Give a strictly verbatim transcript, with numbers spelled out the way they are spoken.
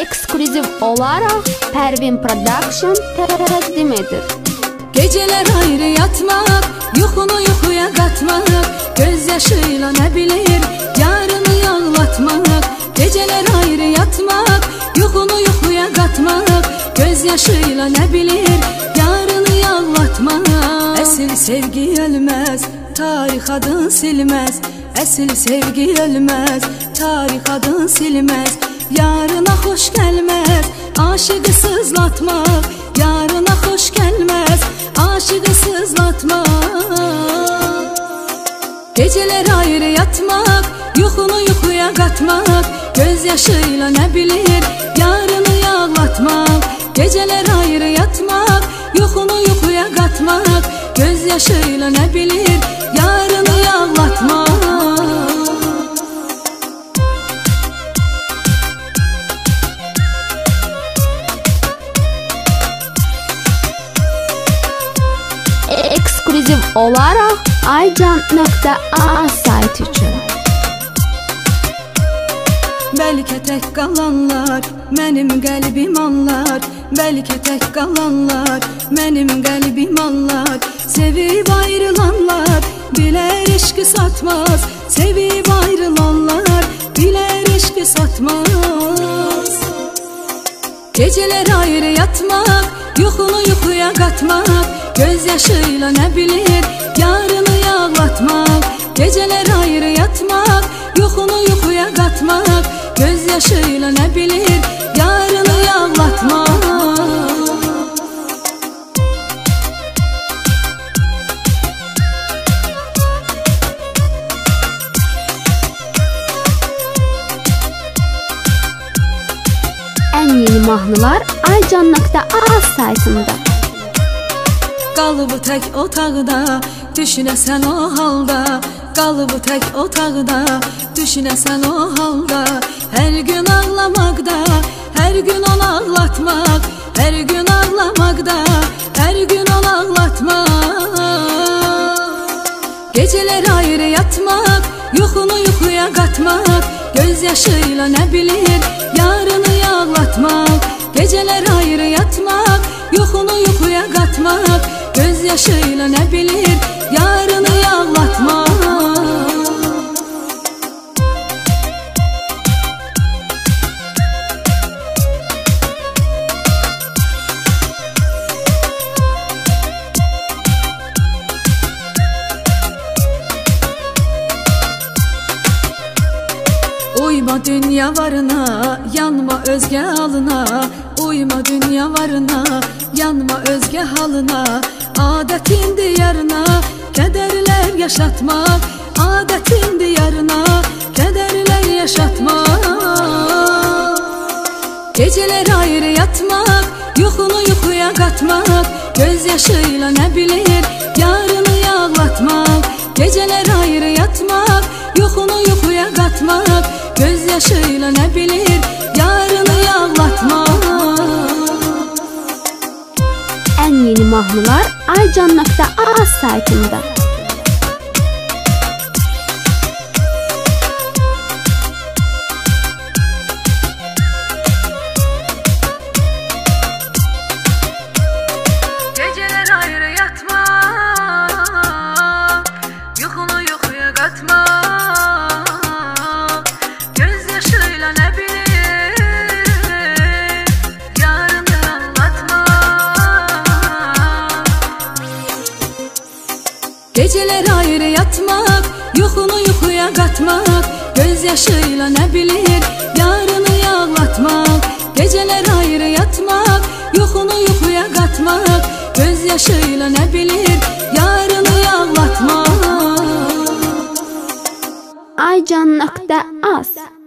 Eksklüziv olaraq Pervin Production təqdim edir. Geceler ayrı yatmak, yuxunu yuxuya qatmaq, göz yaşıyla nə bilir, yarını yağlatmaq. Geceler ayrı yatmak, yuxunu yuxuya qatmaq, göz yaşıyla nə bilir, yarını yağlatmaq. Əsil sevgi ölməz, tarix adın silməz. Əsil sevgi ölməz, tarix adın silməz. Yarına xoş gəlməz, aşıqı sızlatmaq. Yarına xoş gəlməz, aşıqı sızlatmaq. Geceler ayrı yatmaq, yuxunu yuxuya qatmaq, göz yaşıyla nə bilir, yarını yağlatmaq. Geceler ayrı yatmaq, yuxunu yuxuya qatmaq, göz yaşıyla nə bilir, yarını yağlatmaq. Eksklüziv olaraq aycan nöqtə a sayt üçün. Bəlkə tək qalanlar mənim qəlbim anlar, bəlkə tək qalanlar mənim qəlbim anlar. Sevib ayrılanlar bilər eşqi satmaz, sevib ayrılanlar bilər eşqi satmaz. Geceler ayrı yatmaq, yuxunu yuxuya qatmaq, göz yaşıyla nə bilir, yarını yağlatmaq. Geceler ayrı yatmaq, yuxunu yuxuya qatmaq, göz yaşıyla nə bilir, yarını yağlatmaq. Ən yeni mahnılar aycan nöqtə a saytında. Qalıb tək otaqda, düşünəsən o halda. Qalıb tək otaqda, düşünəsən o halda. Hər gün ağlamaqda, hər gün onu ağlatmaq. Hər gün ağlamaqda, hər gün onu ağlatmaq. Geceler ayrı yatmaq, yuxunu yuxuya qatmaq, göz yaşıyla nə bilir, yarını yağlatmaq. Geceler ayrı yatmaq, yuxunu yuxuya qatmaq, göz yaşıyla nə bilir, yarını yağlatmaq. Uyma dünya varına, yanma özgə halına. Uyma dünya varına, yanma özgə halına. Adətindir yarına, kədərlər yaşatmaq. Adətindir yarına, kədərlər yaşatmaq. Geceler ayrı yatmaq, yuxunu yuxuya qatmaq, göz yaşıyla nə bilir, yarını yağlatmaq. Geceler ayrı yatmaq, yuxunu yuxuya qatmaq, göz yaşıyla nə bilir, yarını yağlatmaq. Ən yeni mahnılar aycan nöqtə a saytında. Geceler ayrı yatmaq, yuxunu yuxuya qatmaq, göz yaşıyla nə bilir, yarını anlatmaq. Geceler ayrı yatmaq, yuxunu yuxuya qatmaq, göz yaşıyla nə bilir, yarını yağlatmaq. Geceler ayrı yatmaq, yuxunu yuxuya qatmaq, göz yaşıyla nə bilir, yarını yağlatmaq. aycan nöqtə az